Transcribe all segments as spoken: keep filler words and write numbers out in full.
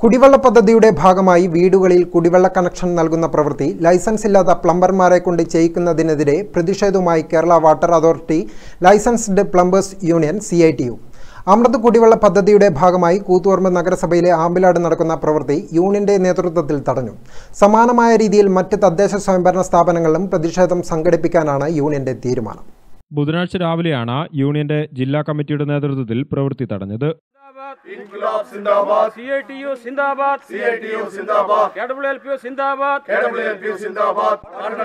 കുടിവെള്ള പദ്ധതിയുടെ ഭാഗമായി വീടുകളിൽ കുടിവെള്ള കണക്ഷൻ നൽകുന്ന പ്രവൃത്തി ലൈസൻസ് ഇല്ലാത്ത പ്ലംബർമാരെ കൊണ്ട് ചെയ്യിക്കുന്നതിനെതിരെ പ്രതിഷേധവുമായി Kerala water authority licensed plumbers union C I T U. Amrut കുടിവെള്ള പദ്ധതിയുടെ ഭാഗമായി കൂത്തുപറമ്പ് നഗരസഭയിലെ ആമ്പിലാട് നടക്കുന്ന പ്രവൃത്തി യൂണിയന്റെ നേതൃത്വത്തിൽ തടഞ്ഞു. സമാനമായ രീതിയിൽ മറ്റ് തദ്ദേശ സ്വയംഭരണ സ്ഥാപനങ്ങളിലും പ്രതിഷേധം സംഘടിപ്പിക്കാനാണ് യൂണിയന്റെ തീരുമാനം. ബുധനാഴ്ച രാവിലെയാണ് യൂണിയന്റെ ജില്ലാ കമ്മിറ്റിയുടെ നേതൃത്വത്തിൽ പ്രവൃത്തി തടഞ്ഞത്. इनकलाब जिंदाबाद C I T U जिंदाबाद C I T U जिंदाबाद K W L P U जिंदाबाद K W L P U जिंदाबाद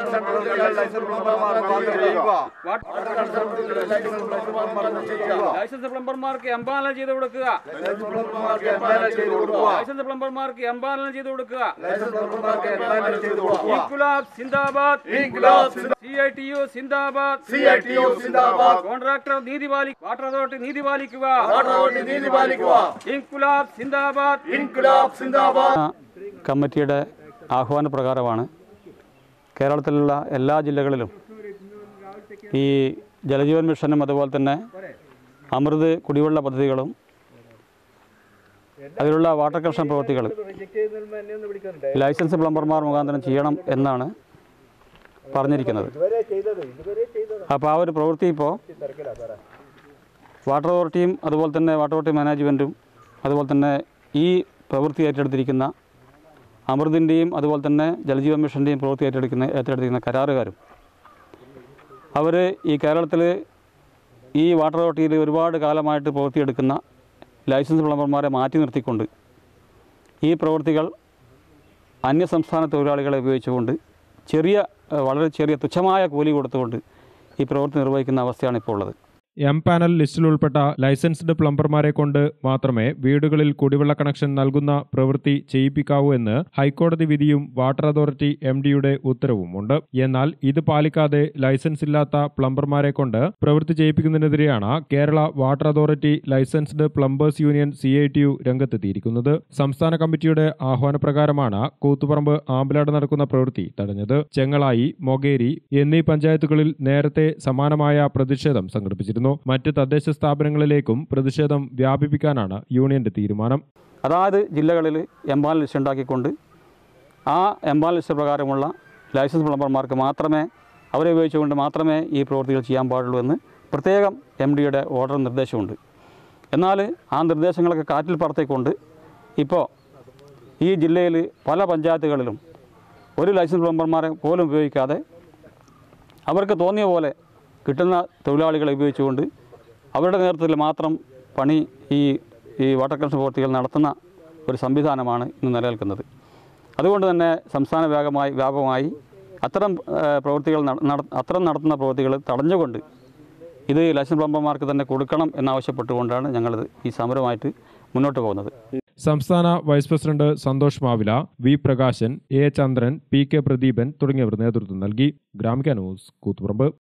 ലൈസൻസ് പ്ലംബർമാർക്ക് എംപാനൽ ചെയ്തു കൊടുക്കുക ലൈസൻസ് പ്ലംബർമാർക്ക് എംപാനൽ ചെയ്തു കൊടുക്കുക ഇൻക്ലാബ് സിന്ദാബാദ് इनकलाब C I T U സിന്ദാബാദ് C I T U जिंदाबाद കോൺട്രാക്ടർ നീതി പാലിക്കുക വാട്ടർ അതോറിറ്റി നീതി പാലിക്കുക वाटर अथॉरिटी नीति पालिका ഇൻക്ലാബ് സിന്ദാബാദ് इनकलाब जिंदाबाद. കമ്മിറ്റിയുടെ ആഹ്വാന പ്രകാരമാണ് കേരളത്തിലുള്ള എല്ലാ ജില്ലകളിലും ഈ ജലജീവൻ മിഷനും അതുപോലെ തന്നെ അമൃത് കുടിവെള്ള പദ്ധതികളും അതിലുള്ള വാട്ടർ കണക്ഷൻ പ്രവൃത്തികൾ ലൈസൻസ് പ്ലംബർമാർ മുഖാന്തരം ചെയ്യണം എന്നാണ് പറഞ്ഞിരിക്കുന്നത്. അപ്പോൾ ആ ഒരു പ്രവൃത്തി ഇപ്പോൾ വാട്ടർ അതോറിറ്റിയും അതുപോലെ തന്നെ വാട്ടർ അതോറിറ്റി മാനേജ്മെൻറ്റും അതുപോലെ തന്നെ ഈ പ്രവൃത്തി ഏറ്റെടുത്തിരിക്കുന്ന അമൃതിൻ്റെയും അതുപോലെ തന്നെ ജലജീവൻ മിഷൻ്റെയും പ്രവൃത്തി ഏറ്റെടുക്കുന്ന ഏറ്റെടുത്തിരിക്കുന്ന കരാറുകാരും അവർ ഈ കേരളത്തിൽ ഈ വാട്ടർ അതോറിറ്റിയിൽ ഒരുപാട് കാലമായിട്ട് പ്രവൃത്തിയെടുക്കുന്ന ലൈസൻസ് പ്ലംബർമാരെ മാറ്റി നിർത്തിക്കൊണ്ട് ഈ പ്രവൃത്തികൾ അന്യസംസ്ഥാന തൊഴിലാളികളെ ഉപയോഗിച്ചുകൊണ്ട് ചെറിയ വളരെ ചെറിയ തുച്ഛമായ കൂലി കൊടുത്തുകൊണ്ട് ഈ പ്രവൃത്തി നിർവഹിക്കുന്ന അവസ്ഥയാണ് ഇപ്പോൾ ഉള്ളത്. എം പാനൽ ലിസ്റ്റിൽ ഉൾപ്പെട്ട ലൈസൻസ്ഡ് പ്ലംബർമാരെ കൊണ്ട് മാത്രമേ വീടുകളിൽ കുടിവെള്ള കണക്ഷൻ നൽകുന്ന പ്രവൃത്തി ചെയ്യിപ്പിക്കാവൂ എന്ന് ഹൈക്കോടതി വിധിയും വാട്ടർ അതോറിറ്റി എം ഡിയുടെ ഉത്തരവുമുണ്ട്. എന്നാൽ ഇത് പാലിക്കാതെ ലൈസൻസ് ഇല്ലാത്ത പ്ലംബർമാരെ കൊണ്ട് പ്രവൃത്തി ചെയ്യിപ്പിക്കുന്നതിനെതിരെയാണ് Kerala water authority licensed plumbers union C I T U രംഗത്തെത്തിയിരിക്കുന്നത്. സംസ്ഥാന കമ്മിറ്റിയുടെ ആഹ്വാനപ്രകാരമാണ് കൂത്തുപറമ്പ് ആമ്പിലാട് നടക്കുന്ന പ്രവൃത്തി തടഞ്ഞത്. ചെങ്ങളായി, മൊകേരി എന്നീ പഞ്ചായത്തുകളിൽ നേരത്തെ സമാനമായ പ്രതിഷേധം സംഘടിപ്പിച്ചിരുന്നു. മറ്റ് തദ്ദേശ സ്ഥാപനങ്ങളിലേക്കും പ്രതിഷേധം വ്യാപിപ്പിക്കാനാണ് യൂണിയന്റെ തീരുമാനം. അതായത് ജില്ലകളിൽ എംപാനൽ ലിസ്റ്റ് ഉണ്ടാക്കിക്കൊണ്ട് ആ എംപാനൽ ലിസ്റ്റ് പ്രകാരമുള്ള ലൈസൻസ് പ്ലംബർമാർക്ക് മാത്രമേ അവരെ ഉപയോഗിച്ചുകൊണ്ട് മാത്രമേ ഈ പ്രവൃത്തികൾ ചെയ്യാൻ പാടുള്ളൂ എന്ന് പ്രത്യേകം എം ഡിയുടെ ഓർഡർ നിർദ്ദേശമുണ്ട്. എന്നാൽ ആ നിർദ്ദേശങ്ങളൊക്കെ കാറ്റിൽ പറത്തിക്കൊണ്ട് ഇപ്പോൾ ഈ ജില്ലയിൽ പല പഞ്ചായത്തുകളിലും ഒരു ലൈസൻസ് പ്ലംബർമാരെ പോലും ഉപയോഗിക്കാതെ അവർക്ക് തോന്നിയ പോലെ കിട്ടുന്ന തൊഴിലാളികളെ ഉപയോഗിച്ചുകൊണ്ട് അവരുടെ നേതൃത്വത്തിൽ മാത്രം പണി ഈ ഈ വാട്ടർ കണക്ഷൻ പ്രവൃത്തികൾ നടത്തുന്ന ഒരു സംവിധാനമാണ് ഇന്ന് നിലനിൽക്കുന്നത്. അതുകൊണ്ട് തന്നെ സംസ്ഥാന വ്യാപകമായി വ്യാപകമായി അത്തരം പ്രവൃത്തികൾ അത്തരം നടത്തുന്ന പ്രവൃത്തികൾ തടഞ്ഞുകൊണ്ട് ഇത് ലൈസൻസ് പ്ലംബർമാർക്ക് തന്നെ കൊടുക്കണം എന്നാവശ്യപ്പെട്ടുകൊണ്ടാണ് ഞങ്ങളിത് ഈ സമരമായിട്ട് മുന്നോട്ട് പോകുന്നത്. സംസ്ഥാന vice president Santhosh Mavila, V Prakashan, A Chandran, P K Pradeepan തുടങ്ങിയവർ നേതൃത്വം നൽകി. ഗ്രാമിക ന്യൂസ്, കൂത്തുപറമ്പ്.